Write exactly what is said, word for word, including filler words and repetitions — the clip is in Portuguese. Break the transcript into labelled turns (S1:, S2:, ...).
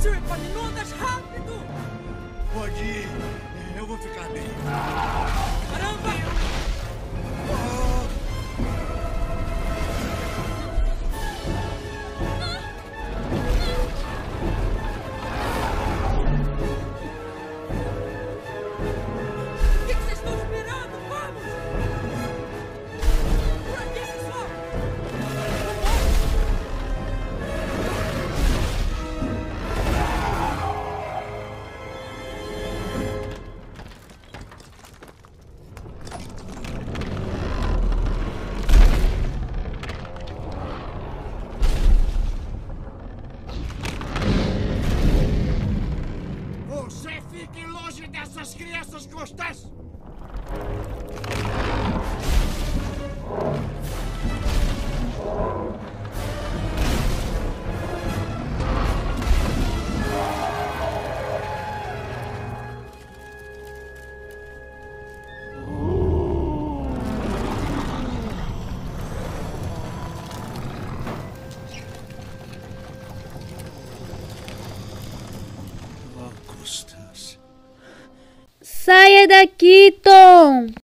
S1: seu Epaminondas, rápido!
S2: Pode ir. Eu vou ficar bem.
S1: Caramba! O que que vocês estão esperando? Vamos! Por aqui, pessoal!
S2: Você fique longe dessas crianças gostas!
S3: Saia daqui, Tom!